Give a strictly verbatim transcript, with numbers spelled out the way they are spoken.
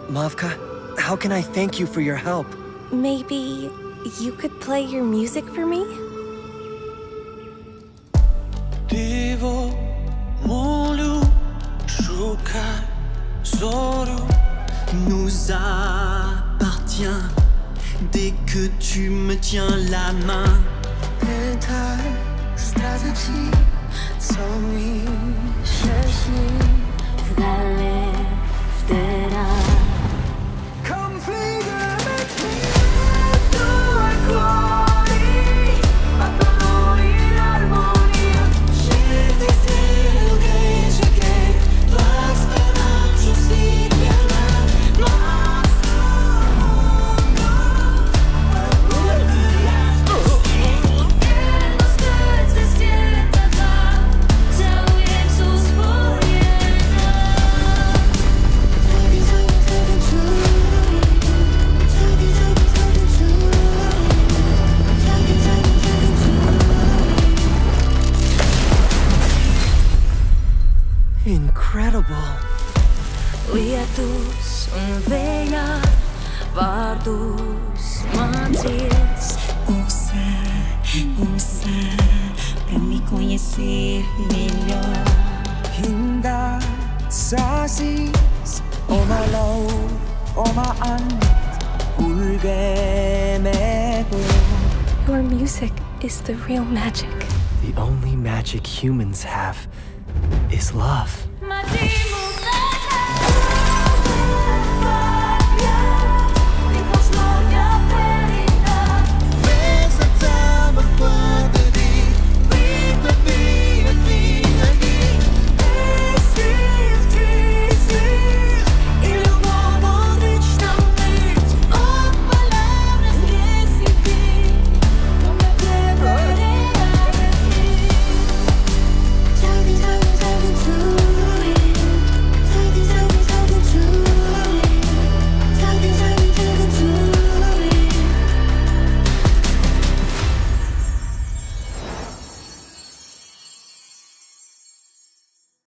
Mavka, how can I thank you for your help? Maybe you could play your music for me? Диво, молю, шукай зорю. Nous appartient dès que tu me tiens la main. Pytaj, zdradzę ci, co mi się śni. W dale, w teraz. Come flyga med du är kvar i bataljon i harmonia. Świetny styl, gejże gej, basta nam przyswit wielna. Incredible. Lietus un vējā vārdus mācies. Ouça, ouça, pra me conhecer melhor. Hinda sa siis oma laul, oma anded, kulgeme koos. Your music is the real magic. The only magic humans have is love. My team